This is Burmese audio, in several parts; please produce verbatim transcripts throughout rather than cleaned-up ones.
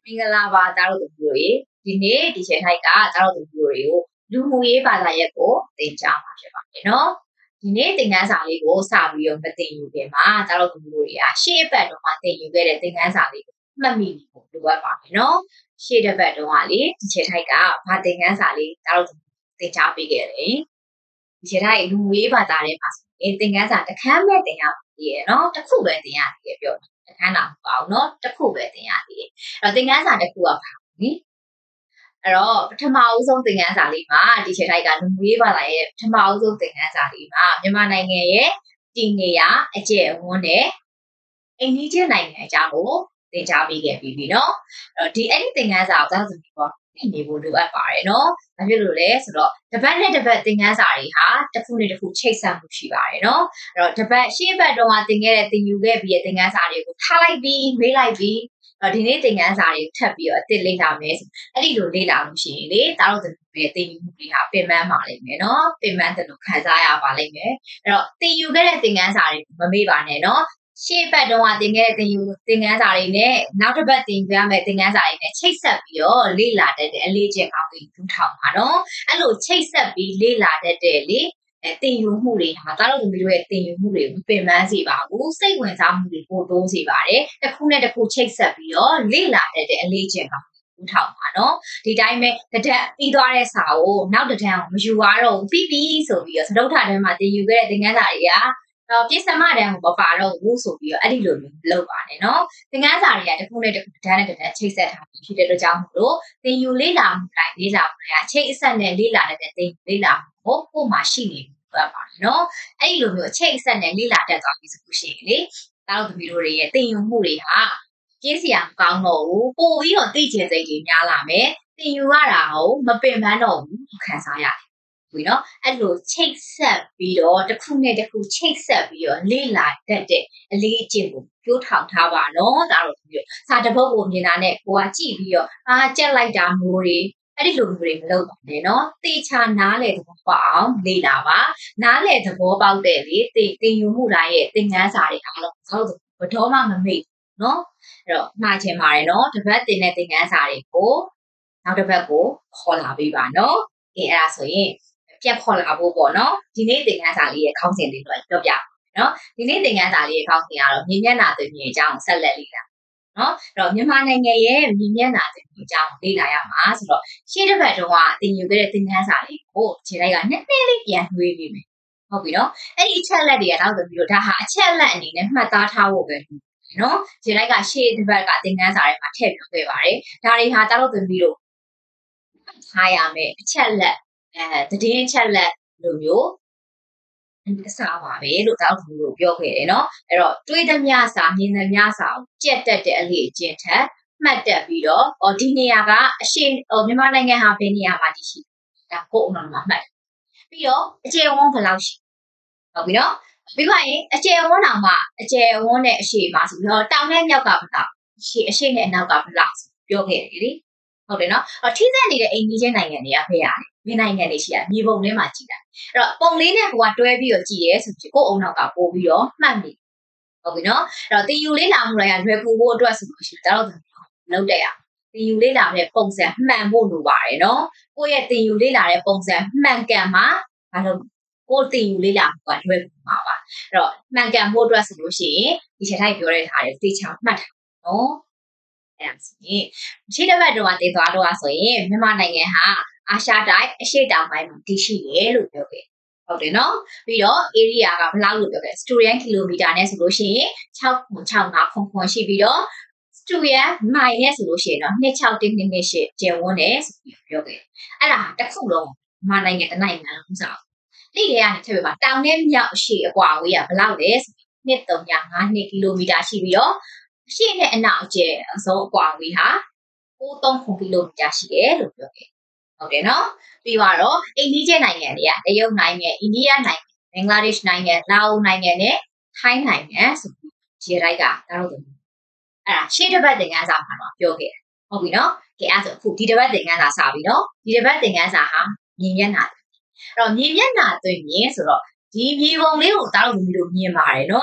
မင်္ဂလာပါသားတို့သမီးတို့ရေဒီနေ့ဒီချိန်ထိုက်ကသားတို့သမီးတို့တွေကိုလူမှုရေးဘာသာရပ်ကိုသင်ကြားမှာဖြစ်ပါတယ်နော်ဒီနေ့သင်ခန်းစာလေးကိုစပြီးတော့မသင်ယူခင်မှာသားတို့သမီးတို့တွေကရှေ့အပတ်တုန်းကသင်ယူခဲ့တဲ့သင်ခန်းစာလေးကိုမှတ်မိဖို့လိုအပ်ပါတယ်နော်ရှေ့တစ်ပတ်တုန်းကလေဒီချိန်ထိုက်ကဘာသင်ခန်းစာလေးသားတို့သင်ကြားပေးခဲ့တယ်ဒီချိန်ထိုက်လူမှုရေးဘာသာထဲမှာဆိုရင်သင်ခန်းစာတစ်ခန်းပဲသင်ရပါသေးတယ်နော်တစ်ခုပဲသင်ရသေးတယ်ပြောတခန်းတာမပေါ့နော်တစ်ခုပဲသင်ရသေးတယ်အဲ့တော့သင်ခန်းစာတစ်ခုကပါနိအဲ့တော့ပထမအဦးဆုံးသင်ခန်းစာလေးမှာဒီချိန်ထိုက်ကလူမှုရေးဘာသာရဲ့ပထမအဦးဆုံးသင်ခန်းစာလေးမှာမြန်မာနိုင်ငံရဲ့တည်နေရာအကျယ်အဝန်းနဲ့အိန္ဒိယနိုင်ငံအကြောင်းကိုသင်ကြားပေးခဲ့ပြီးပြီနော်အဲ့တော့ဒီအဲ့ဒီသင်ခန်းစာကိုသာဆိုပြီးတော့သိနေဖို့လိုအပ်ပါတယ်နော်။ဘာဖြစ်လို့လဲဆိုတော့တစ်ပတ်နဲ့တစ်ပတ်သင်ခန်းစာတွေဟာတစ်ခုနဲ့တစ်ခုချိတ်ဆက်မှုရှိပါတယ်နော်။အဲ့တော့တစ်ပတ်ရှေ့ဘက်တုန်းကသင်ခဲ့တဲ့သင်ယူခဲ့ပြီးတဲ့သင်ခန်းစာတွေကိုထားလိုက်ပြီးမေးလိုက်ပြီးအဲ့တော့ဒီနေ့သင်ခန်းစာတွေကိုထပ်ပြီးတော့အသစ်လေ့လာမယ်ဆိုအဲ့ဒီလိုလေ့လာလို့ရှိရင်လေတားတို့သမီးတွေသင်ယူမှုတွေဟာပင်ပန်းပါလိမ့်မယ်နော်။ပင်ပန်းတယ်လို့ခံစားရပါလိမ့်မယ်။အဲ့တော့သင်ယူခဲ့တဲ့သင်ခန်းစာတွေကိုမမေ့ပါနဲ့နော်။ရှေ့ဘက်တုန်းကသင်ခဲ့တဲ့သင်ယူသင်ခန်းစာတွေနဲ့နောက်တစ်ပတ်သင်ပြမယ်သင်ခန်းစာတွေနဲ့ချိတ်ဆက်ပြီးတော့လေ့လာတတ်တဲ့အလေးကျင့်ကောင်းတွေထူထောင်ပါနော်အဲ့လိုချိတ်ဆက်ပြီးလေ့လာတတ်တဲ့လေအဲသင်ယူမှုတွေဟာသားတို့သမီးတို့ရဲ့သင်ယူမှုတွေကိုပင်ပန်းစေပါဘူးစိတ်ဝင်စားမှုတွေပိုတိုးစေပါတယ်တစ်ခုနဲ့တစ်ခုချိတ်ဆက်ပြီးတော့လေ့လာတတ်တဲ့အလေးကျင့်ကောင်းထူထောင်ပါနော်ဒီတိုင်းပဲတစ်တက်ပြီးသွားတဲ့စာကိုနောက်တစ်တက်အောင်မယူရတော့ဘူးပြီးပြီဆိုပြီးတော့သဒုဋ္ဌာထဲမှာသင်ယူခဲ့တဲ့သင်ခန်းစာတွေကတော့ပြဿနာတန်းကိုမပါတော့ဘူးဆိုပြီးတော့အဲ့ဒီလိုမျိုးလုပ်ပါနဲ့နော်သင်ခန်းစာတွေကတစ်ခုနဲ့တစ်ခုတန်းနဲ့တန်းချိတ်ဆက်ထားပြီးဖြစ်တဲ့အတွက်ကြောင့်မို့လို့သင်ယူလေ့လာမှုတိုင်းလေ့လာမှုတိုင်းအချိတ်အဆက်နဲ့လေ့လာတဲ့သင်လေ့လာမှုကိုကိုမှရှိနေပြီပါနော်အဲ့ဒီလိုမျိုးအချိတ်အဆက်နဲ့လေ့လာတတ်သွားပြီဆိုလို့ရှိရင်လေဒါတို့သမီးတို့ရဲ့သင်ယူမှုတွေဟာကျင်းစရာမကောင်းတော့ဘူးပို့ပြီးတော့သိချင်စိတ်တွေများလာမယ်သင်ယူရတာဟုတ်မပင်ပန်းတော့ဘူးခံစားရတယ်ဘူးနော်အဲ့လိုချိတ်ဆက်ပြီးတော့တစ်ခုနဲ့တစ်ခုချိတ်ဆက်ပြီးတော့လေ့လာတတ်တဲ့အလေးအကျင့်ကိုပြောထောင်ထားပါနော်ဒါတော့ပြီးစာတစ်ပုဒ်ကိုမြင်တာနဲ့ကိုကကြည့်ပြီးတော့အာကြက်လိုက်တာမျိုးတွေအဲ့ဒီလိုမျိုးတွေမလုပ်ပါနဲ့နော်တေချာနားလေသဘောပေါက်အောင်လေ့လာပါနားလေသဘောပေါက်တဲ့လေတင်တင်ယူမှုတိုင်းရဲ့သင်ခန်းစာတွေအားလုံးသောက်ဘတော်မှမမေ့နော်အဲ့တော့မှားချင်ပါတယ်နော်တစ်ပတ်တင်တဲ့သင်ခန်းစာတွေကိုနောက်တစ်ပတ်ကိုခေါ်လာပေးပါနော်အဲအဲ့ဒါဆိုရင်ပြန်ခေါ်လာဖို့ပေါ့နော်ဒီနေ့သင်ခန်းစာလေးရဲ့ခေါင်းစဉ်လေးတော့ပြောပြနော်ဒီနေ့သင်ခန်းစာလေးရဲ့ခေါင်းစဉ်ကတော့မြင်းမျက်နှာသွေးမြင်အကြောင်းဆက်လက်လေ့လာနော်အဲ့တော့မြန်မာနိုင်ငံရဲ့မြင်းမျက်နှာသွေးမြင်အကြောင်းလေ့လာရမှာဆိုတော့ရှေ့တစ်ပတ်တုန်းကသင်ယူခဲ့တဲ့သင်ခန်းစာလေးကိုခြေလိုက်ကနည်းနည်းလေးပြန်နှွေးပေးမယ်ဟုတ်ပြီနော်အဲ့ဒီအချက်လက်တွေကတော့ဆိုပြီးတော့ဒါဟာအချက်လက်အနေနဲ့မှတ်သားထားဖို့ပဲနော်ခြေလိုက်ကရှေ့တစ်ပတ်ကသင်ခန်းစာတွေမှာထည့်ပြောခဲ့ပါတယ်ဒါတွေဟာတားတော့သမီးတို့ထားရမယ်အချက်လက်အဲတည်င်းချက်လက်လိုမျိုးအစားပါပဲလို့တောက်သူတို့ပြောခဲ့တယ်နော်အဲ့တော့တွေးသမျှစာမြင်သမျှစာကိုကြက်တက်တဲ့အလေးအကျင့်ထက်မှတ်တက်ပြီးတော့ဟောဒီနေရာကအရှိဟိုမြန်မာနိုင်ငံဟာဘယ်နေရာမှာရှိဒါကိုအုံတော်မှာမှတ်ပြီးတော့အကျယ်ဝန်းဘယ်လောက်ရှိဟုတ်ပြီနော်ပြီးပါရင်အကျယ်ဝန်းတောင်မှအကျယ်ဝန်းနဲ့အရှိမှာဆိုပြီးတော့တောင်နဲ့မြောက်ကဘယ်လောက်အရှိအရှိနဲ့အနောက်ကဘယ်လောက်ပြောခဲ့တယ်လေဟုတ်တယ်နော်အော်ထိစက်နေတဲ့အိမ်ကြီးချင်းနိုင်ငံတွေကဖယ်ရတယ်မင်းနိုင်ငံတွေရှိရမြေပုံထဲမှာကြည့်တာအဲ့တော့ပုံလေးနဲ့ကိုကတွဲပြီးတော့ကြည့်ရဲဆိုပြီးကိုယ်အုံနောက်ကပို့ပြီးတော့မှတ်မိဟုတ်ပြီနော်အဲ့တော့တင်ယူလေးလာမှုတွေကလွယ်ကူဖို့အတွက်ဆိုလို့ရှိရင်ဒါတော့လုံးတက်ရတင်ယူလေးလာတဲ့ပုံစံမှန်ဖို့လိုပါတယ်နော်ကိုယ့်ရဲ့တင်ယူလေးလာတဲ့ပုံစံမှန်ကန်မှာဘာလို့ကိုယ်တင်ယူလေးလာမှုကလွယ်ကူမှာပါအဲ့တော့မှန်ကန်ဖို့အတွက်ဆိုလို့ရှိရင်ဒီချက်တိုင်းပြောတဲ့ဟာတွေသိချာမှတ်ထားနော်အဲ့ဒါဆိုရင်ရှေ့တစ်ပတ်တော့တည်သွားတော့ဆိုရင်မြန်မာနိုင်ငံဟာအာရှတိုင်းအရှေ့တောင်ပိုင်းမှာတည်ရှိတယ်လို့ပြောခဲ့ဟုတ်တယ်နော်ပြီးတော့ area ကဘယ်လောက်လို့ပြောခဲ့ student kilometer နဲ့ဆိုလို့ရှိရင်၆ခု၆ငါးခုခုရှိပြီးတော့ student mile နဲ့ဆိုလို့ရှိရင်တော့၂၆တစ်၂၈ကျယ်ဝန်းတယ်ဆိုပြီးပြောခဲ့အဲ့ဒါတစ်ခုလုံးမြန်မာနိုင်ငံတစ်နိုင်ငံလုံးဥစားလိတွေကနေထည့်ပြပါတောင်နဲ့မြောက်အရှေ့အကွာဝေးကဘယ်လောက်လဲဆိုပြီး၂၃၅နှစ်ကီလိုမီတာရှိပြီးတော့အရှေ့နဲ့အနောက်အကျယ်အဆုံးအကွာဝေးဟာ၉၃ခုကီလိုမီတာရှိတယ်လို့ပြောခဲ့ဟုတ်တယ်နော်ပြီးတော့အိန္ဒိယနိုင်ငံတွေကတရုတ်နိုင်ငံအိန္ဒိယနိုင်ငံဘင်္ဂလားဒေ့ရှ်နိုင်ငံလာအိုနိုင်ငံနဲ့ထိုင်းနိုင်ငံဆိုပြီးခြေလိုက်တာတော့တယ်အဲ့ဒါရှေ့တစ်ပတ်သင်ခန်းစာမှာတော့ပြောခဲ့တယ်ဟုတ်ပြီနော်ကဲအဲ့ဆိုအခုဒီတစ်ပတ်သင်ခန်းစာစပြီနော်ဒီတစ်ပတ်သင်ခန်းစာဟာမြင်မျက်နှာအဲ့တော့မြင်မျက်နှာသွင်းမြင်ဆိုတော့ဒီမြေပုံလေးကိုတားလို့မျိုးမြင်ပါတယ်နော်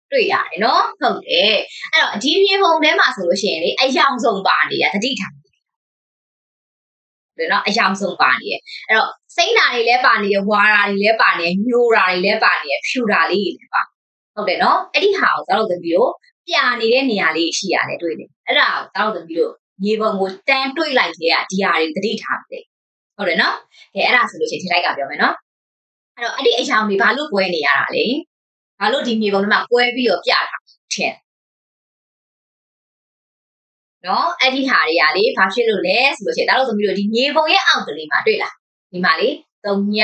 တွေ့ရတယ်နော်ဟုတ်တယ်အဲ့တော့ဒီမြေပုံထဲမှာဆိုလို့ရှိရင်လေအယောင်ဆုံးပါနေရတတိထားတယ်နော်အယောင်ဆုံးပါနေရအဲ့တော့စိမ့်ဓာတွေလည်းပါနေရဝါဓာတွေလည်းပါနေရညိုဓာတွေလည်းပါနေရဖြူဓာလေးတွေလည်းပါဟုတ်တယ်နော်အဲ့ဒီဟာကိုသားတို့သမီးတို့ပြနေတဲ့နေရာလေးရှိရတယ်တွေ့တယ်အဲ့ဒါကိုသားတို့သမီးတို့မြေပုံကိုတန်းတွေးလိုက်တဲ့ကဒီဟာတွေတတိထားတယ်ဟုတ်တယ်နော်ကဲအဲ့ဒါဆိုလို့ရှိရင်ဒီလိုက်ကပြောမယ်နော်အဲ့တော့အဲ့ဒီအယောင်တွေဘာလို့ကွဲနေရတာလဲဘာလို့ဒီမြေပုံထဲမှာကွဲပြီးတော့ပြထားထင်နော်အဲ့ဒီဟာတွေကလေဘာဖြစ်လို့လဲဆိုလို့ရှိရင်ဒါတို့သမီးတို့ဒီမြေပုံရဲ့အောက်ကလေးမှာတွေ့လားဒီမှာလေ3ည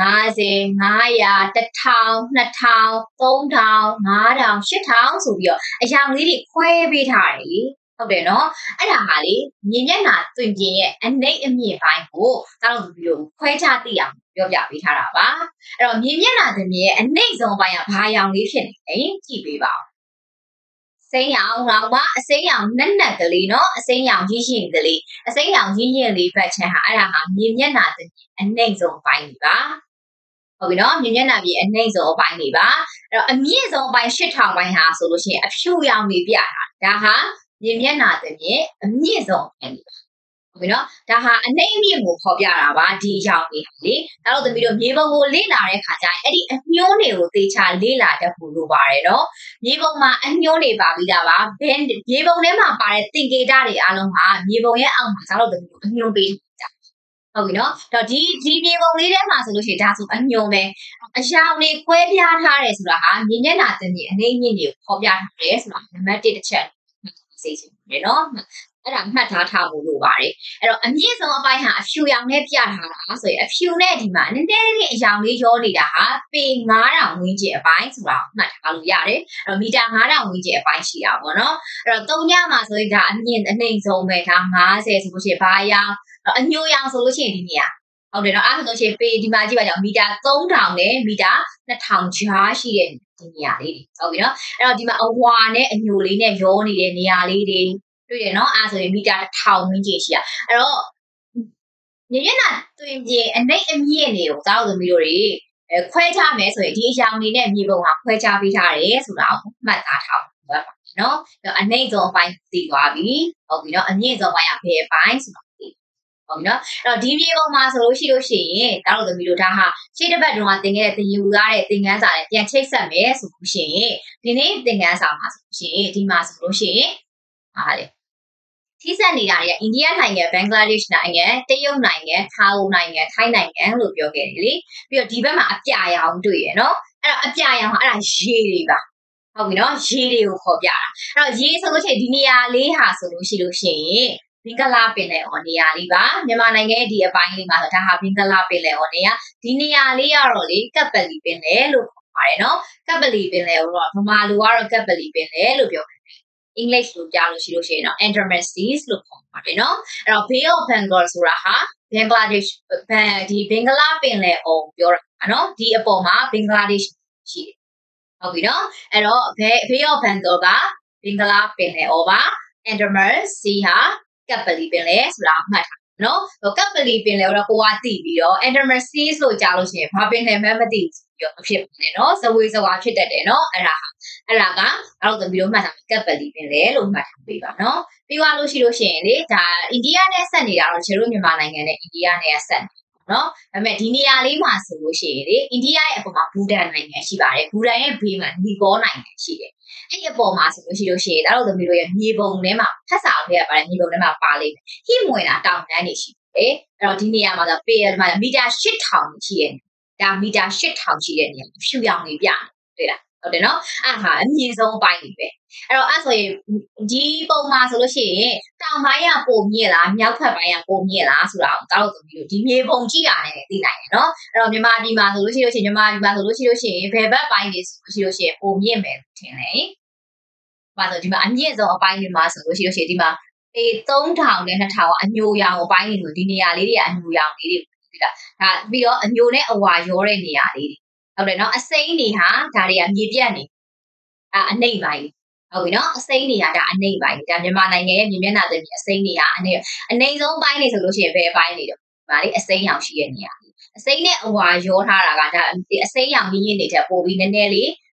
50 900 1000 2000 3000 5000 8000ဆိုပြီးတော့အယောင်လေးတွေခွဲပေးထားတယ်လေဟုတ်တယ်နော်အဲ့ဒါဟာလေမြင်မျက်နှာတွင်ပြင်းရဲ့အနှိမ့်အမြင့်ပိုင်းကိုဒါတို့သမီးတို့ခွဲခြားသိအောင်ပြောပြပေးထားတာပါအဲ့တော့မြင်မျက်နှာတွင်ပြင်းရဲ့အနှိမ့်ဆုံးပိုင်းကဘာရောင်လေးဖြစ်နေလဲကြည့်ပေးပါဦးစိမ်းရောင်တော့မှအစိမ်းရောင်နက်နက်ကလေးเนาะအစိမ်းရောင်ရင်းရင်းကလေးအစိမ်းရောင်ရင်းရင်းလေးဖတ်ချင်ဟာအဲ့ဒါဟာမြင်မျက်နှာတွင်အနှိမ့်ဆုံးပိုင်းတွေပါဟုတ်ပြီနော်မြင်မျက်နှာပြင်အနှိမ့်ဆုံးအပိုင်းတွေပါအဲ့တော့အမြင့်ဆုံးအပိုင်း၈ထောင်ပိုင်းဟာဆိုလို့ရှိရင်အဖြူရောင်တွေပြတာဒါဟာမြင်မျက်နှာတွင်အမြင့်ဆုံးအပိုင်းတွေပါဟုတ်ပြီနော်ဒါဟာအနှိမ့်အမြင့်ကိုဖော်ပြတာပါဒီအကြောင်းလေးလေဒါတော့သမီးတို့မြေပုံကိုလေ့လာတဲ့ခါကျရင်အဲ့ဒီအညိုးတွေကိုသေချာလေ့လာတတ်ဖို့လိုပါတယ်နော်မြေပုံမှာအညိုးတွေပါပြီးတာပါဘယ်မြေပုံထဲမှာပါတဲ့သင်္ကေတတွေအားလုံးဟာမြေပုံရဲ့အောက်မှာဒါတော့သမီးတို့အညိုးပေးကြဟုတ်ပြီနော်တော့ဒီဒီမြေပုံလေးထဲမှာဆိုလို့ရှိရင်ဒါဆိုအညိုးပဲအယောင်တွေခွဲပြားထားတယ်ဆိုတာဟာမြင်မျက်နှာတင်ပြီးအနေမြင့်တွေကိုဖော်ပြထားတယ်ဆိုတာနံပါတ်၁တစ်ချက်သိချင်တယ်နော်အဲ့ဒါမှတ်ထားထားဖို့လိုပါတယ်အဲ့တော့အမြင့်ဆုံးအပိုင်းဟာအဖြူရောင်နဲ့ပြထားတာဆိုရင်အဖြူနဲ့ဒီမှာနည်းနည်းလေးအရောင်လေးရောနေတာဟာပေ၅ထောင်ဝန်းကျင်အပိုင်းဆိုတာမှတ်ထားလို့ရတယ်အဲ့တော့မီတာ၅ထောင်ဝန်းကျင်အပိုင်းရှိတာပေါ့နော်အဲ့တော့၃ညမှာဆိုရင်ဒါအမြင့်အနှိမ့်ဆုံးပဲဒါ၅၀ဆိုလို့ရှိရင်ဘာရောင်အညိုရောင်ဆိုလို့ရှိရင်ဒီနေရာဟုတ်တယ်နော်အဲ့ဒါဆိုလို့ရှိရင်ပေဒီမှာကြည့်ပါကြအောင်မီတာ၃ထောင်နဲ့မီတာ၂ထောင်ကြားရှိတဲ့ဒီနေရာလေးတွေဟုတ်ပြီနော်အဲ့တော့ဒီမှာအဝါနဲ့အညိုလေးနဲ့ရောနေတဲ့နေရာလေးတွေတွေ့ရနော်အဲ့ဆိုရင်မီတာတစ်ထောင်ဝန်းကျင်ရှိရအဲ့တော့မြင်မျက်နှာတွင်ပြင်အနှိမ့်အမြင့်တွေကိုသားတို့သမီးတို့တွေအဲခွဲခြားမယ်ဆိုရင်ဒီအရောင်တွေနဲ့မြေပုံဟာခွဲခြားပေးထားတယ်ဆိုတာကိုမှတ်သားထားပါနော်အနှိမ့်ဆုံးအပိုင်းသိသွားပြီဟုတ်ပြီနော်အမြင့်ဆုံးပိုင်းကဘယ်ပိုင်းဆိုတော့သိဟုတ်ပြီနော်အဲ့တော့ဒီမြေပုံမှာဆိုလို့ရှိလို့ရှိရင်သားတို့သမီးတို့ဒါဟာရှေ့တစ်ပတ်တုန်းကသင်ခဲ့တဲ့သင်ယူရတဲ့သင်ခန်းစာနဲ့ပြန်ချိတ်ဆက်မယ်ဆိုလို့ရှိရင်ဒီနေ့သင်ခန်းစာမှာဆိုလို့ရှိရင်ဒီမှာဆိုလို့ရှိရင်ဟာလေထိစပ်နေတာတွေကအိန္ဒိယနိုင်ငံဘင်္ဂလားဒေ့ရှ်နိုင်ငံတရုတ်နိုင်ငံထာဝနိုင်ငံထိုင်းနိုင်ငံလို့ပြောခဲ့တယ်လေပြီးတော့ဒီဘက်မှာအပြာရောင်တွေ့ရနော်အဲ့တော့အပြာရောင်အဲ့ဒါရေတွေပါဟုတ်ပြီနော်ရေတွေကိုခေါ်ပြတာအဲ့တော့ရေဆိုလို့ရှိရင်ဒီနေရာလေးဟာဆိုလို့ရှိလို့ရှိရင်ဘင်္ဂလားပင်လယ်အော်နေရာလေးပါမြန်မာနိုင်ငံရဲ့ဒီအပိုင်းလေးမှာဆိုဒါဟာဘင်္ဂလားပင်လယ်အော်နေရာဒီနေရာလေးကတော့လေကပ်ပလီပင်လယ်လို့ခေါ်ပါတယ်နော်ကပ်ပလီပင်လယ်ကိုတော့ဗမာလူကတော့ကပ်ပလီပင်လယ်လို့ပြောEnglish လို့ကြားလို့ရှိလို့ရှိရင်တော့ Andaman Seas လို့ခေါ်ပါတယ်နော်အဲ့တော့ Bay of Bengal ဆိုတာဟာ Bangladesh ဒီဘင်္ဂလားပင်လယ်အော်ပြောတာနော်ဒီအပေါ်မှာ Bangladesh ရှိတယ်ဟုတ်ပြီနော်အဲ့တော့ Bay of Bengal ကဘင်္ဂလားပင်လယ်အော်ပါ Andaman Sea ဟာကပ်ပလီပင်လယ်ဆိုတာမှတ်ထားနော်ဟိုကပ်ပလီပင်လယ်တော့ကိုကသိပြီးတော့ Andaman Seas လို့ကြားလို့ရှိရင်ဘာပင်လယ်မှမသိဘူးပြောဖြစ်နေနော်ဇဝေဇဝါဖြစ်တတ်တယ်နော်အဲ့ဒါဟာအဲ့ဒါကအဲ့တော့သမီးတို့မှတ်ထားကပ်ပလီပင်လယ်လို့မှတ်ထားပေးပါနော်ပြီးသွားလို့ရှိလို့ရှိရင်လေဒါအိန္ဒိယနဲ့ဆက်နေတာတော့ကျွန်တော်တို့မြန်မာနိုင်ငံနဲ့အိန္ဒိယနဲ့ဆက်နေနော်ဒါပေမဲ့ဒီနေရာလေးမှာဆိုလို့ရှိရင်လေအိန္ဒိယရဲ့အပေါ်မှာဘူတန်နိုင်ငံရှိပါတယ်ဘူတန်ရဲ့ဘေးမှာနီပေါနိုင်ငံရှိတယ်အဲ့ဒီအပေါ်မှာဆိုလို့ရှိလို့ရှိရင်ဒါတော့သမီးတို့ရဲ့မြေပုံထဲမှာဖက်စာထဲကပါတယ်မြေပုံထဲမှာပါလိမ့်မယ်ဟိမွေတာတောင်တန်းနေရှိတယ်အဲ့တော့ဒီနေရာမှာဆိုပေမှာမီတာ၈ထောင်ရှိတယ်ဒါမီတာ၈ထောင်ရှိတဲ့နေရာဖြူရောင်လေးပြတွေ့လားဟုတ်တယ်နော်အဲ့ဟာအမြင့်ဆုံးပိုင်းတွေပဲအဲ့တော့အဲ့ဆိုရင်ဒီပုံမှာဆိုလို့ရှိရင်တောင်ပိုင်းကပုံမြင့်လားမြောက်ဘက်ပိုင်းကပုံမြင့်လားဆိုတာကိုတောက်သမီးတို့ဒီမြေပုံကြည့်ရတယ်သိနိုင်တယ်နော်အဲ့တော့မြန်မာပြည်မှာဆိုလို့ရှိလို့ရှိရင်မြန်မာပြည်မှာဆိုလို့ရှိလို့ရှိရင်ဘယ်ဘက်ပိုင်းတွေဆိုလို့ရှိလို့ရှိရင်ပုံမြင့်မယ်ထင်တယ်ဘာလို့ဒီမှာအမြင့်ဆုံးအပိုင်းတွေမှာဆိုလို့ရှိလို့ရှိရင်ဒီမှာအေး၃ထောင်နဲ့၂ထောင်အညိုရောင်အပိုင်းတွေဆိုဒီနေရာလေးတွေကအညိုရောင်လေးတွေဒါပြီးတော့အညိုနဲ့အဝါရောတဲ့နေရာလေးတွေဟုတ်တယ်နော်အစိမ်းတွေဟာဒါတွေကမြေပြတ်နေအအနှိမ့်ပိုင်းဟုတ်ပြီနော်အစိမ်းတွေကဒါအနှိမ့်ပိုင်းဒါမြန်မာနိုင်ငံရဲ့မြေမျက်နှာတင်အစိမ်းတွေကအနှိမ့်အနှိမ့်ဆုံးပိုင်းတွေဆိုလို့ရှိရင်ဘယ်ပိုင်းတွေတော့ဗာလေအစိမ်းရောင်ရှိတဲ့နေရာအစိမ်းနဲ့အဝါရောထားတာကဒါအစိမ်းရောင်ရင်းရင်းတွေတက်ပို့ပြီးနည်းနည်းလေး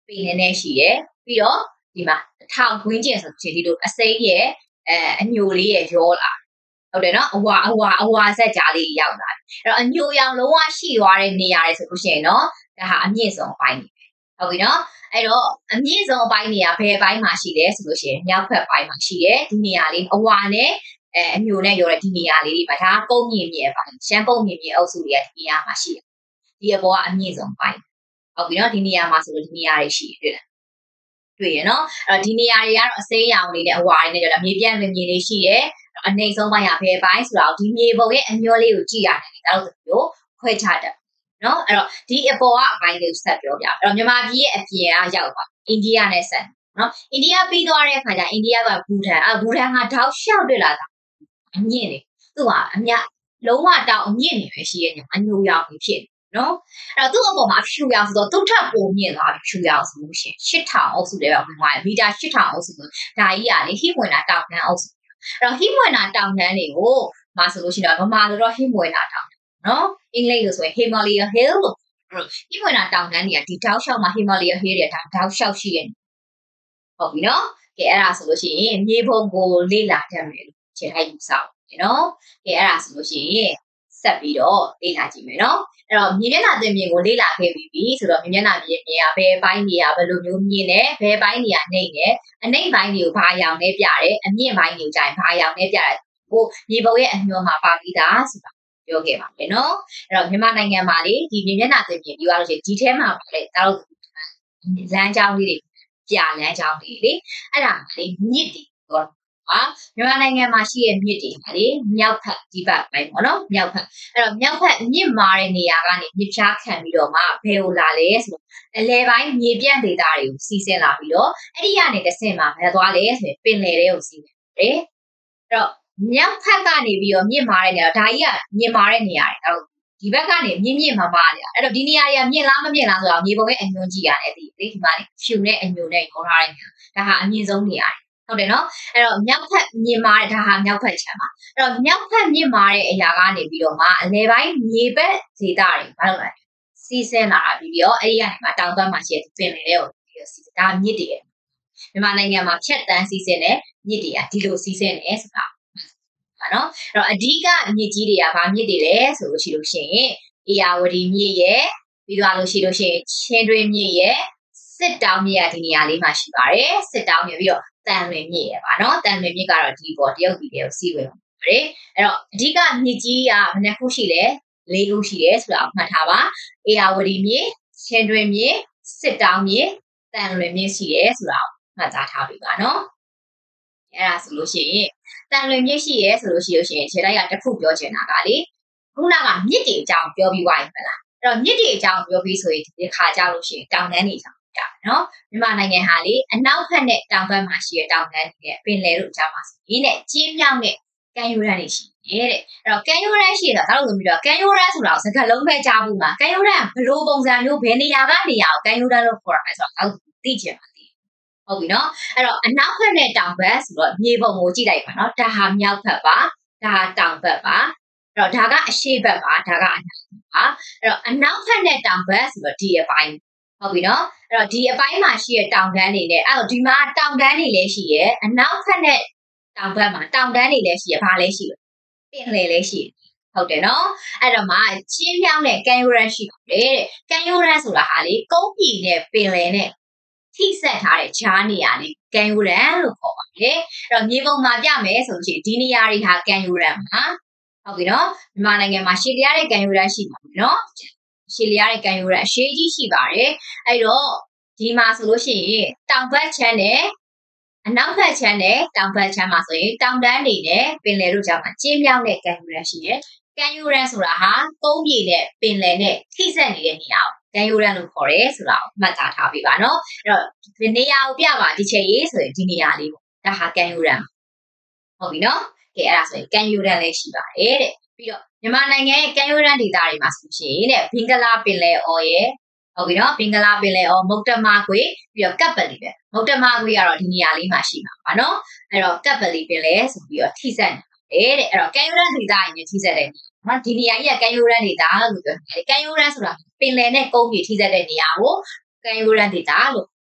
ပင်လယ်နဲ့ရှိရယ်ပြီးတော့ဒီမှာထောင်ခွင်းကျင်ဆိုရှင်ဒီလိုအစိမ်းရဲ့အဲအညိုလေးရဲ့ရောလာဟုတ်တယ်နော်အဝါအဝါအဝါဆက်ကြားလေးရောက်လာအဲ့တော့အညိုရောင်လုံးဝရှိသွားတဲ့နေရာတွေဆိုလို့ရှိရင်နော်ဒါဟာအမြင့်ဆုံးအပိုင်းဟုတ်ပြီနော်အဲ့တော့အမြင့်ဆုံးအပိုင်းနေရာဘယ်ပိုင်းမှာရှိလဲဆိုလို့ရှိရင်မြောက်ဘက်ပိုင်းမှာရှိတယ်ဒီနေရာလေးအဝါနဲ့အဲအညိုနဲ့ရောတဲ့ဒီနေရာလေးတွေပါဒါကုန်းမြင့်မြင့်ပိုင်းရှမ်းကုန်းမြင့်မြင့်အုပ်စုတွေကဒီနေရာမှာရှိတယ်ဒီအပေါ်ကအမြင့်ဆုံးပိုင်းဟုတ်ပြီနော်ဒီနေရာမှာဆိုလို့ဒီနေရာတွေရှိတယ်တွေ့ရနော်အဲ့တော့ဒီနေရာတွေကတော့အစိမ်းရောင်လေးနဲ့အဝါလေးနဲ့ကြော်တာမြေပြန့်မြေလေးရှိတယ်အနေဆုံးပိုင်းကဘယ်ပိုင်းဆိုတော့ဒီမြေပုံရဲ့အမျောလေးကိုကြည့်ရတယ်ဒါလို့ဆိုလို့ခွဲခြားတတ်နော်အဲ့တော့ဒီအပေါ်ကအပိုင်းလေးကိုဆက်ပြောပြအဲ့တော့မြန်မာပြည်ရဲ့အပြင်ကရောက်ပါအိန္ဒိယနဲ့ဆက်နော်အိန္ဒိယပြီးသွားတဲ့အခါကျအိန္ဒိယကဘူတန်အဲဘူတန်ကတောက်လျှောက်တွေ့လာတာအမြင့်နေသူ့ဟာအမြလုံးဝတောက်အမြင့်နေပဲရှိရဲ့အညိုရောင်ဖြစ်နော်အဲ့တော့သူ့အပေါ်မှာဖြူရောင်ဆိုတော့သူ့ထပ်ပုံမြင့်သွားပြီဖြူရောင်ဆိုလို့ရှိရင်ရှစ်ထောင်အုပ်စုတွေပဲဝင်သွားတယ်မီတာရှစ်ထောင်အုပ်စုဆိုဒါကြီးကလေဟိမွေနာတောင်တန်းအုပ်စုအဲ့တော့ဟိမွေနာတောင်တန်းတွေကိုမှာဆိုလို့ရှိရင်တော့ဗမာလိုတော့ဟိမွေနာတောင်နော်အင်္ဂလိပ်လိုဆိုရင် Himalaya Hill လို့ဟိမွေနာတောင်တန်းတွေကဒီတောက်လျှောက်မှာ Himalaya Hill တွေဒါတောက်လျှောက်ရှိရဲ့ဟုတ်ပြီနော်ကဲအဲ့ဒါဆိုလို့ရှိရင်မြေပုံကိုလေ့လာတတ်မယ်လို့ခြေထိုက်ယူဆောင်နော်ကဲအဲ့ဒါဆိုလို့ရှိရင်ဆက်ပြီးတော့လေ့လာကြည့်မယ်နော်အဲ့တော့မြေမျက်နှာသွင်းပြင်ကိုလေ့လာခဲ့ပြီးပြီဆိုတော့မြေမျက်နှာပြင်ပြင်ကဘယ်ပိုင်းနေရဘယ်လိုမျိုးမြင်တယ်ဘယ်ပိုင်းနေရနှိမ့်တယ်အနှိမ့်ပိုင်းတွေကိုဘာရောင်နဲ့ပြတယ်အမြင့်ပိုင်းတွေကိုကြရင်ဘာရောင်နဲ့ပြတယ်ဟိုမြေပုံရဲ့အညွှန်းမှာပါပြီးသားဆိုတာပြောခဲ့ပါမယ်နော်အဲ့တော့မြန်မာနိုင်ငံမှာလေဒီမြေမျက်နှာသွင်းပြင်ပြီးသွားလို့ရှိရင်ဒီထဲမှာပါလေဒါတို့လမ်းကြောင်းလေးတွေပြလမ်းကြောင်းလေးလေအဲ့ဒါလေမြစ်တွေတော့ဟာမြန်မာနိုင်ငံမှာရှိတဲ့မြစ်တွေဟာလေမြောက်ဖက်ဒီဘက်ပိုင်းပေါ့နော်မြောက်ဖက်အဲ့တော့မြောက်ဖက်မြစ်မာတဲ့နေရာကနေမြစ်ဖြားခံပြီးတော့မှဘယ်ကိုလာလဲဆိုတော့အလဲပိုင်းမြေပြန့်ဒေသတွေကိုစီးဆင်းလာပြီးတော့အဲ့ဒီကနေတစ်ဆင့်မှာဘယ်သွားလဲဆိုရင်ပင်လယ်တွေကိုစီးတယ်အဲ့တော့မြောက်ဖက်ကနေပြီးတော့မြစ်မာတဲ့နေရာဒါကြီးကမြစ်မာတဲ့နေရာတွေအဲ့တော့ဒီဘက်ကနေမြင့်မြင့်မာမာနေတာအဲ့တော့ဒီနေရာတွေကမြင့်လားမမြင့်လားဆိုတော့မြေပုံရဲ့အညွှန်းကြည့်ရတယ်ဒီလေဒီမှာလေဖြူနဲ့အညွှန်းနဲ့ခေါ်ထားတဲ့နေရာဒါဟာအမြင့်ဆုံးနေရာဟုတ်တယ်နော်အဲ့တော့မြောက်ဖက်မြင့်မာတဲ့ဒါဟာမြောက်ဖက်ချမ်းပါအဲ့တော့မြောက်ဖက်မြင့်မာတဲ့အရာကနေပြီးတော့မှအလဲပိုင်းမြေဘက်ဒေသတွေဘာလို့လဲစီးဆင်းလာတာပြီးတော့အဲ့ဒီကနေမှတောင်ဘက်မှာရှိတဲ့ပင်လယ်တွေကိုစီးဒါမြစ်တွေမြန်မာနိုင်ငံမှာဖြတ်တန်းစီးဆင်းတဲ့မြစ်တွေကဒီလိုစီးဆင်းနေဆိုတာဟာနော်အဲ့တော့အဓိကမြစ်ကြီးတွေကဗာမြစ်တွေလဲဆိုလို့ရှိလို့ရှိရင်ဧရာဝတီမြစ်ရဲ့ပြီးသွားလို့ရှိလို့ရှိရင်ချင်းတွင်းမြစ်ရဲ့စစ်တောင်းမြစ်ကဒီနေရာလေးမှာရှိပါတယ်စစ်တောင်းမြစ်ပြီးတော့တန်လွင်မြစ်ရပါနော်တန်လွင်မြစ်ကတော့ဒီပေါ်တရုတ်ပြည်တွေကိုစီးဝင်ပါတယ်အဲ့တော့အဓိကမြစ်ကြီးကဘယ်နှခုရှိလဲလေးခုရှိတယ်ဆိုတာမှတ်ထားပါဧရာဝတီမြစ်ချင်းတွင်းမြစ်စစ်တောင်းမြစ်တန်လွင်မြစ်ရှိတယ်ဆိုတာမှတ်သားထားပြီပါနော်အဲ့ဒါဆိုလို့ရှိရင်တန်လွင်မြစ်ရှိရဲဆိုလို့ရှိလို့ရှိရင်ခြေတိုက်ကတစ်ခုပြောချင်တာကလေခုနကမြစ်တွေအကြောင်းပြောပြီးွားရင်မလားအဲ့တော့မြစ်တွေအကြောင်းပြောပြီးဆိုရင်ဒီခါကြလို့ရှိရင်တောင်တန်းတွေအကြောင်းပြနော်မြန်မာနိုင်ငံဟာလေအနောက်ဘက်နဲ့တောင်ဘက်မှာရှိတဲ့တောင်တန်းတွေပင်လယ်တို့အကြောင်းပါဆိုဒီနဲ့ကျင်းမြောင်းတဲ့ကမ်းရိုးတန်းတွေရှိတယ်တဲ့အဲ့တော့ကမ်းရိုးတန်းရှိတာဒါလို့ဆိုပြီးတော့ကမ်းရိုးတန်းဆိုတာစကားလုံးပဲကြားဘူးမှာကမ်းရိုးတန်းဘယ်လိုပုံစံမျိုးဘယ်နေရာကနေရာကိုကမ်းရိုးတန်းလို့ခေါ်ရမလဲဆိုတော့သိချင်ပါဟုတ်ပြီနော်အဲ့တော့အနောက်ဘက်နဲ့တောင်ဘက်ဆိုတော့မြေပုံကိုကြည့်လိုက်ပါနော်ဒါဟာမြောက်ဘက်ပါဒါဟာတောင်ဘက်ပါအဲ့တော့ဒါကအရှေ့ဘက်ပါဒါကအနောက်ဘက်ပါအဲ့တော့အနောက်ဘက်နဲ့တောင်ဘက်ဆိုတော့ဒီအပိုင်းဟုတ်ပြီနော်အဲ့တော့ဒီအပိုင်းမှာရှိတဲ့တောင်တန်းတွေနဲ့အဲ့တော့ဒီမှာတောင်တန်းတွေလည်းရှိရဲ့အနောက်ဘက်နဲ့တောင်ဘက်မှာတောင်တန်းတွေလည်းရှိရဲ့ဘာလဲရှိလဲပင်လယ်လည်းရှိဟုတ်တယ်နော်အဲ့တော့မှကျင်းမြောင်းတဲ့ကမ်းရိုးတန်းရှိတယ်တဲ့ကမ်းရိုးတန်းဆိုတာဟာလေကုန်းပြည်နဲ့ပင်လယ်နဲ့ထိဆက်ထားတဲ့ဂျားနေရာလေးကမ်းရိုးတန်းလို့ခေါ်ပါတယ်အဲ့တော့မြေပုံမှာပြမယ်ဆိုလို့ရှိရင်ဒီနေရာတွေဟာကမ်းရိုးတန်းပါဟုတ်ပြီနော်မြန်မာနိုင်ငံမှာရှည်လျားတဲ့ကမ်းရိုးတန်းရှိပါပြီနော်ရှည်လျားတဲ့ကမ်းရိုးတန်းအရှိကြီးရှိပါတယ်အဲ့တော့ဒီမှာဆိုလို့ရှိရင်တောင်ဘက်ချမ်းနဲ့အနောက်ဘက်ချမ်းနဲ့တောင်ဘက်ချမ်းမှာဆိုရင်တောင်တန်းတွေနဲ့ပင်လယ်တို့ကြားမှာကျင်းမြောင်းတဲ့ကမ်းရိုးတန်းရှိတယ်ကမ်းရိုးတန်းဆိုတာဟာကုန်းပြည်နဲ့ပင်လယ်နဲ့ထိဆက်နေတဲ့နေရာကိုကမ်းရိုးတန်းလို့ခေါ်တယ်ဆိုတာကိုမှတ်သားထားပေးပါနော်အဲ့တော့ဒီနေရာကိုပြပါဒီချက်ရေးဆိုရင်ဒီနေရာလေးပေါ့ဒါဟာကမ်းရိုးတန်းဟုတ်ပြီနော်ကဲအဲ့ဒါဆိုရင်ကမ်းရိုးတန်းလည်းရှိပါတယ်တဲ့ပြီးတော့မြန်မာနိုင်ငံရဲ့ကမ်းရိုးတန်းဒေသတွေမှာဆိုရှင်တဲ့ဘင်္ဂလားပင်လယ်အော်ရဲ့ဟုတ်ပြီနော်ဘင်္ဂလားပင်လယ်အော်မုတ်တမခွေပြီးတော့ကပ်ပလီပဲမုတ်တမခွေကတော့ဒီနေရာလေးမှာရှိမှာပါနော်အဲ့တော့ကပ်ပလီပင်လယ်ဆိုပြီးတော့ထိစပ်နေတယ်တဲ့အဲ့တော့ကမ်းရိုးတန်းဒေသရင်းထိစပ်တဲ့နော်ဒီနေရာကြီးကကမ်းရိုးတန်းဒေသလို့ပြောတယ်ကမ်းရိုးတန်းဆိုတာပင်လယ်နဲ့ကုန်းမြေထိစပ်တဲ့နေရာကိုကမ်းရိုးတန်းဒေသလို့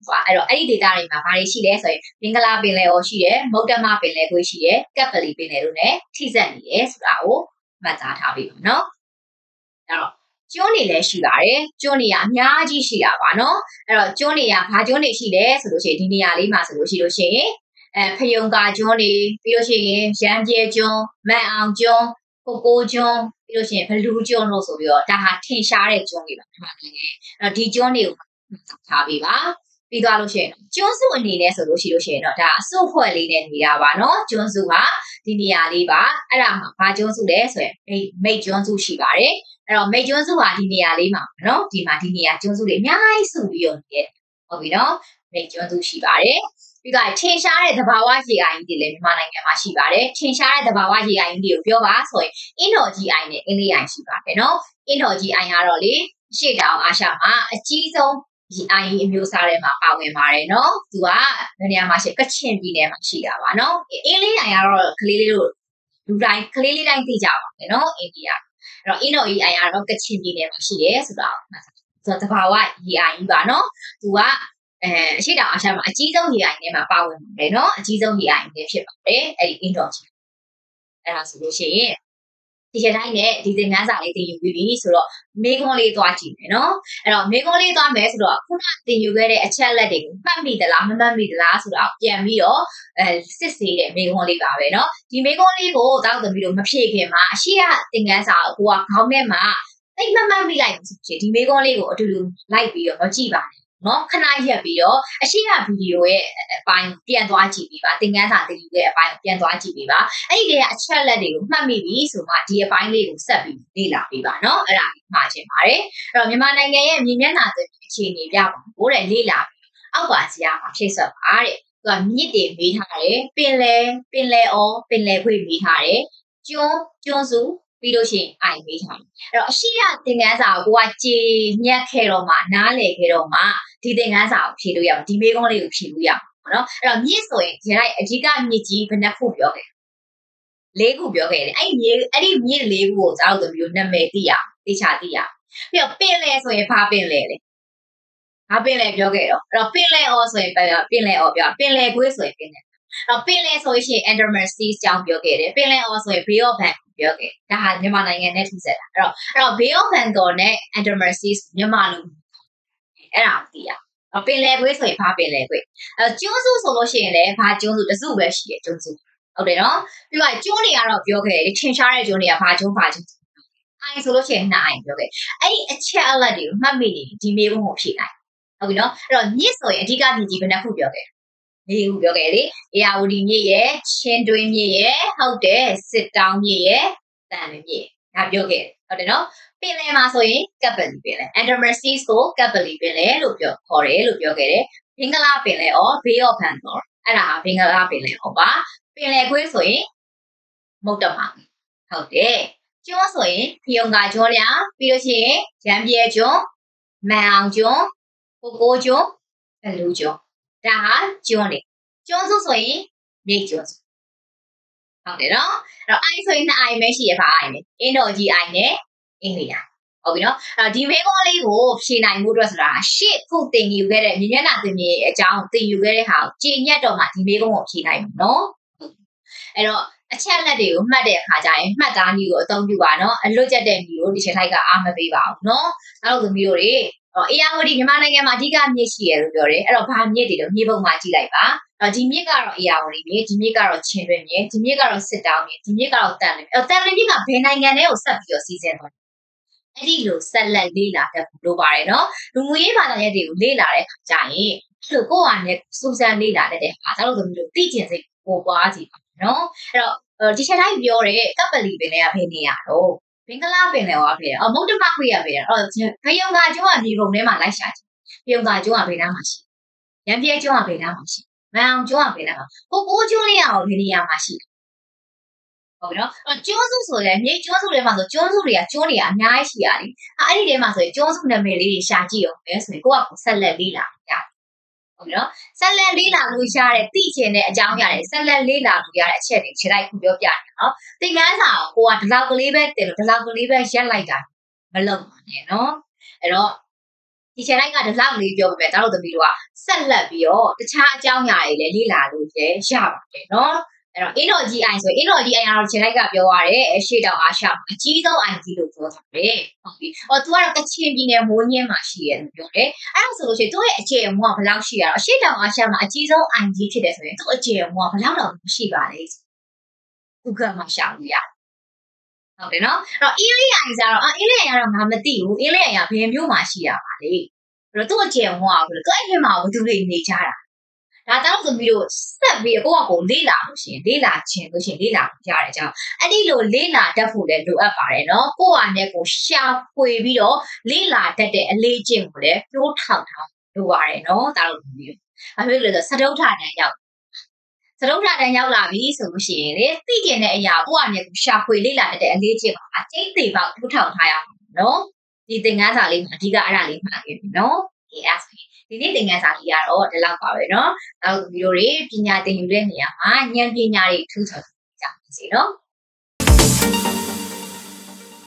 ပါအဲ့တော့အဲ့ဒီ data တွေမှာဘာတွေရှိလဲဆိုရင်မင်္ဂလာပင်လယ်အော်ရှိတယ်မုတ်တမပင်လယ်ခွေးရှိတယ်ကပ်ပလီပင်လယ်တို့ ਨੇ ထိစပ်နေတယ်ဆိုတာကိုမှတ်သားထားပြီပါနော်အဲ့တော့ကျွန်းတွေလည်းရှိပါတယ်ကျွန်းတွေကအများကြီးရှိတာပါနော်အဲ့တော့ကျွန်းတွေကဘာကျွန်းတွေရှိလဲဆိုလို့ရှိရင်ဒီနေရာလေးမှာဆိုလို့ရှိလို့ရှိရင်အဲဖယုံကာကျွန်းတွေပြီးလို့ရှိရင်ရမ်းကျဲကျွန်းမန်အောင်ကျွန်းကိုကိုကျွန်းပြီးလို့ရှိရင်ဘလူးကျွန်းလို့ဆိုပြီးတော့ဒါဟာထင်ရှားတဲ့ကျွန်းတွေပါအဲ့တော့ဒီကျွန်းတွေကိုထားပြီးပါပြီးသွားလို့ရှိရင်ကျွန်းစုအနေနဲ့ဆိုလို့ရှိလို့ရှိရင်တော့ဒါအစုအဖွဲ့လေးနဲ့နေတာပါနော်ကျွန်းစုဟာဒီနေရာလေးပါအဲ့ဒါမှာဘာကျွန်းစုလဲဆိုရင်မိတ်ကျွန်းစုရှိပါတယ်အဲ့တော့မိတ်ကျွန်းစုဟာဒီနေရာလေးမှာနော်ဒီမှာဒီနေရာကျွန်းစုတွေအများကြီးစုပြီးတော့နေဟုတ်ပြီနော်မိတ်ကျွန်းစုရှိပါတယ်ပြီးတော့ထင်ရှားတဲ့သဘာဝရေအိုင်တွေလည်းမြန်မာနိုင်ငံမှာရှိပါတယ်ထင်ရှားတဲ့သဘာဝရေအိုင်တွေကိုပြောပါဆိုရင်အင်ဒိုဂျီအိုင်နဲ့အင်လီအိုင်ရှိပါတယ်နော်အင်ဒိုဂျီအိုင်ကတော့လေရှေ့တောင်အာရှမှာအကြီးဆုံးဒီအိုင်အမျိုးအစားတွေမှာပါဝင်ပါတယ်နော်သူကဘယ်နေရာမှာရှိကချင်ပြည်နယ်မှာရှိတာပါနော်အင်လီအိုင်ကတော့ကလေးလေးတို့လူတိုင်းကလေးလေးတိုင်းသိကြပါမယ်နော်အိန္ဒိယအဲ့တော့အင်ဒိုဂျီအိုင်ကတော့ကချင်ပြည်နယ်မှာရှိတယ်ဆိုတော့ဆိုတော့သဘာဝရေအိုင်ကြီးပါနော်သူကအဲအရှိတောင်အာရှမှာအကြီးဆုံးရေအိုင်ထဲမှာပါဝင်တယ်နော်အကြီးဆုံးရေအိုင်တွေဖြစ်ပါတယ်အဲ့ဒီအင်ဒိုဂျီအဲ့ဒါဆိုလို့ရှိရင်ဒီချက်တိုင်းနဲ့ဒီသင်ခန်းစာလေးသင်ယူပြီးပြီဆိုတော့မေခွန်းလေးသွားကြည့်မယ်နော်အဲ့တော့မေခွန်းလေးသွားမယ်ဆိုတော့ခုနသင်ယူခဲ့တဲ့အချက်လက်တွေကိုမှတ်မိသလားမမှတ်မိသလားဆိုတာပြန်ပြီးတော့အဲစစ်ဆေးတဲ့မေခွန်းလေးပါပဲနော်ဒီမေခွန်းလေးကိုတောက်သမီးတို့မဖြေခင်မှာအရှိရသင်ခန်းစာကိုကခေါင်းထဲမှာသိမှတ်မှတ်မိလိုက်ဆိုချင်ဒီမေခွန်းလေးကိုအတူတူလိုက်ပြီးတော့မကြည့်ပါနဲ့နော်ခဏရက်ပြီးတော့အရှိရဗီဒီယိုရဲ့အပိုင်းပြန်သွားကြည့်ပြီးပါသင်ခန်းစာသင်ယူခဲ့အပိုင်းပြန်သွားကြည့်ပြီးပါအဲ့ဒီတည်းကအချက်လက်တွေကိုမှတ်မိပြီဆိုမှဒီအပိုင်းလေးကိုဆက်ပြီးလေ့လာပြီးပါနော်အဲ့ဒါမှာချင်ပါတယ်အဲ့တော့မြန်မာနိုင်ငံရဲ့မြေမျက်နှာသစ်အခြေအနေပြပါဘိုးတဲ့လေ့လာပြီးအောက်ပါစရာမှာဖြည့်ဆွတ်ပါတဲ့သူကမြစ်တွေမေးထားတယ်ပင်လယ်ပင်လယ်အော်ပင်လယ်ခွေမေးထားတယ်ကျွန်းကျွန်းစုပြီးလို့ရှိရင်အိုင်မေးထားတယ်အဲ့တော့အရှိရသင်ခန်းစာကိုကိုကကြည်ညက်ခဲ့တော့မှနားလည်ခဲ့တော့မှဒီသင်ခန်းစာကိုဖြေလို့ရမှာဒီမေးခွန်းလေးကိုဖြေလို့ရမှာနော်အဲ့တော့မြစ်ဆိုရင်ဒီလိုက်အဓိကမြစ်ကြီးဘယ်နှခုပြောခဲ့လေးခုပြောခဲ့တယ်အဲ့ဒီမြစ်အဲ့ဒီမြစ်လေးခုကိုကျွန်တော်တို့မျိုးနာမည်သိရသိချာသိရပြီးတော့ပင်လယ်ဆိုရင်ဘာပင်လယ်လဲဘာပင်လယ်ပြောခဲ့တော့အဲ့တော့ပင်လယ်အော်ဆိုရင်ပင်လယ်အော်ပြောပင်လယ်ကွေးဆိုရင်ပင်လယ်အဲ့တော့ပင်လယ်ဆိုရင် Andaman Seas ကြောင်းပြောခဲ့တယ်ပင်လယ်အော်ဆိုရင် Bay of Bengal ပြောခဲ့ဒါဟာမြန်မာနိုင်ငံနဲ့ထိစပ်တာအဲ့တော့အဲ့တော့ Bay of Bengal နဲ့ Andaman Seas မြန်မာလိုအဲ့ဒါသိရပင်လယ်ကွေးဆိုရင်ဘာပင်လယ်ကွေးအဲကျွန်းစုဆိုလို့ရှိရင်လည်းဘာကျွန်းစုတစုပဲရှိတယ်ကျွန်းစုဟုတ်တယ်နော်ပြီးတော့ကျွန်းတွေကတော့ပြောခဲ့တယ်ထင်ရှားတဲ့ကျွန်းတွေကဘာကျွန်းဘာကျွန်းအိုင်ဆိုလို့ရှိရင်နှစ်အိုင်ပြောခဲ့အဲ့ဒီအချက်အလက်တွေကိုမှတ်မိနေဒီမေးခွန်းကိုဖြေနိုင်ဟုတ်ပြီနော်အဲ့တော့မြစ်ဆိုရင်အဓိကမြစ်ကြီးဘယ်နှခုပြောခဲ့လေးခုပြောခဲ့လေအေယာဝတီမြစ်ရဲ့ချင်းတွင်းမြစ်ရဲ့ဟုတ်တယ်စစ်တောင်းမြစ်ရဲ့တန်မြစ်ဒါပြောခဲ့ဟုတ်တယ်နော်ပင်လယ်မှာဆိုရင်ကပ်ပလီပင်လယ် Andaman Seas ကိုကပ်ပလီပင်လယ်လို့ပြောခေါ်တယ်လို့ပြောခဲ့တယ်ဘင်္ဂလားပင်လယ်အော် Bay of Bengal အဲ့ဒါဟာဘင်္ဂလားပင်လယ်အော်ပါပင်လယ်ကွေးဆိုရင်မုတ်တမဟုတ်တယ်ကျွန်းဆိုရင်ဖယုံကာကျွန်းများပြီးလို့ရှိရင်ရမ်းပြဲကျွန်းမန်အောင်ကျွန်းကိုကိုကျွန်းဘလူးကျွန်းဒါဟာကျွန်းတွေကျွန်းစုဆိုရင်မြိတ်ကျွန်းဟုတ်တယ်နော်အဲ့တော့အိုင်ဆိုရင်နှစ်အိုင်ပဲရှိရပါအိုင်လေအင်ဒိုဂျီအိုင်နဲ့အင်္ဂလိပ်အိုင်ဟုတ်ပြီနော်အဲ့တော့ဒီမေးခွန်းလေးကိုဖြေနိုင်မှုအတွက်ဆိုတာရှစ်ခုသင်ယူခဲ့တဲ့မြမျက်နှာသင်မြေအကြောင်းသင်ယူခဲ့တဲ့ဟာကိုကြည်ညက်တော့မှဒီမေးခွန်းကိုဖြေနိုင်မှာနော်အဲ့တော့အချက်လက်တွေကိုမှတ်တဲ့အခါကျရင်မှတ်သားနည်းကိုအသုံးပြုပါနော်အလွတ်ကျက်တဲ့နည်းကိုဒီချက်ထိုက်ကအားမပေးပါဘူးနော်အဲ့လိုသမီးတို့တွေအေယာဝတီမြန်မာနိုင်ငံမှာအဓိကမြစ်ရှိရလို့ပြောတယ်အဲ့တော့ဘာမြစ်တွေလဲမြေပုံမှာကြည့်လိုက်ပါအဲ့တော့ဒီမြစ်ကတော့အေယာဝတီမြစ်ဒီမြစ်ကတော့ချင်းတွင်းမြစ်ဒီမြစ်ကတော့စစ်တောင်းမြစ်ဒီမြစ်ကတော့တန်လင်းအဲ့တော့တန်လင်းမြစ်ကဘယ်နိုင်ငံထဲကိုဆက်ပြီးတော့စီးဆင်းသွားအဲ့ဒီလိုဆက်လက်လေ့လာတတ်ဖို့လိုပါတယ်နော်လူမှုရေးဘာသာရပ်တွေကိုလေ့လာတဲ့အခါကျရင်သူ့ကိုယ်အနေနဲ့စူးစမ်းလေ့လာတဲ့အခါကျတော့သမီးတို့သိကျင်စိတ်ပိုပွားစီပါနော်အဲ့တော့ဒီချက်တိုင်းပြောတဲ့ကပ်ပလီပင်လေးကဘယ်နေရတော့ဘင်္ဂလားပင်လယ်အော်ဖြစ်တယ်အော်မုတ်တမခွေရပဲအော်ဖယုံကာကျွန်းကမြေပုံထဲမှာလိုက်ရှာကြည့်ဖယုံကာကျွန်းကဘယ်နားမှာရှိရံပြဲကျွန်းကဘယ်နားမှာရှိမန်အောင်ကျွန်းကဘယ်နားမှာကိုကိုကျွန်းလေးကဘယ်နေရာမှာရှိဟုတ်ပြီနော်အဲ့ကျွန်းစုဆိုရင်မြေကျွန်းစုတွေမှာဆိုကျွန်းစုတွေကကျွန်းတွေကအများကြီးရှိရတယ်အဲ့ဒီထဲမှာဆိုရင်ကျွန်းစုနာမည်လေးတွေရှာကြည့်အောင်ပဲဆိုရင်ကိုကဆက်လက်လေးလာရတယ်ဟုတ်ပြီနော်ဆက်လက်လေးလာလို့ရတဲ့သိချင်တဲ့အကြောင်းရတယ်ဆက်လက်လေးလာလို့ရတဲ့အချက်တွေခြေလိုက်ခုပြောပြတယ်နော်သင်ခန်းစာကိုကိုကဒီလောက်ကလေးပဲတင်လို့ဒီလောက်ကလေးပဲရက်လိုက်တာမလုပ်ပါနဲ့နော်အဲ့တော့ဒီချိန်လိုက်ကဒီလောက်လေးပြောပြမယ်ကျွန်တော်တို့သမီးတို့ကဆက်လက်ပြီးတော့တခြားအကြောင်းအရာတွေလည်းလေ့လာလို့ရရပါတယ်နော်အဲ့တော့ အင်ဒို ဂျီ အိုင် ဆိုရင် အင်ဒို ဂျီ အိုင် ကတော့ချိန်လိုက်ကပြောရတယ်အရှေ့တောင်အာရှအကြီးဆုံး အိုင် ဂျီ လို့ပြောထားတယ်ဟုတ်ပြီ။အော် तू ကတော့ကချင်ပြည်နယ်မိုးညင်းမှာရှိတယ်လို့ပြောတယ်။အဲ့ဒါဆိုလို့ရှိရင်သူ့ရဲ့အကျယ်အဝန်းကဘယ်လောက်ရှိရတော့အရှေ့တောင်အာရှမှာအကြီးဆုံး အိုင် ဂျီ ဖြစ်တယ်ဆိုရင်သူ့အကျယ်အဝန်းကဘယ်လောက်တောင်ရှိပါလဲ။ Google မှာရှာလို့ရတယ်။ဟုတ်တယ်နော်။အဲ့တော့ အင်းလေးအိုင်ကျတော့အင်းလေးအိုင်ကတော့ငါမသိဘူး။အင်းလေးအိုင်ကဘယ်မြို့မှာရှိရပါလဲ။အဲ့တော့သူ့အကျယ်အဝန်းကဘယ်လိုသူအဲ့ဒီမှာဘယ်သူတွေနေကြတာဒါတောင်သမီးတို့ဆက်ပြီးကိုယ့်အကိုလေ့လာလို့ရှိရင်လေ့လာခြင်းလို့ရှိရင်လေ့လာရတဲ့အကြောင်းအဲ့ဒီလိုလေ့လာတတ်ဖို့လည်းလိုအပ်ပါတယ်နော်ကိုယ့်အနေနဲ့ကိုရှာဖွေပြီးတော့လေ့လာတတ်တဲ့အလေးကျင့်ကိုလည်းပြိုးထောင်ထားလိုပါတယ်နော်ဒါလို့သမီးတို့အဖေလို့ဆိုစတုထတန်းရောက်စတုထတန်းရောက်လာပြီဆိုလို့ရှိရင်လေသိကျင်တဲ့အရာကိုယ့်အနေနဲ့ကိုရှာဖွေလေ့လာတတ်တဲ့အလေးကျင့်ပါအကျိတ်သေးပေါက်ပြိုးထောင်ထားရအောင်နော်ဒီသင်ခန်းစာလေးမှာအဓိကအဲ့ဒါလေးမှာခဲ့ပြီနော်ဒီအဲ့ဆိုဒီနေ့သင်ခန်းစာလေးကတော့ဒီလောက်ပါပဲเนาะနောက်ဗီဒီယိုတွေပညာသင်ယူတဲ့နေရာမှာဉာဏ်ပညာတွေထူးထွန်ကြပါစေเนาะ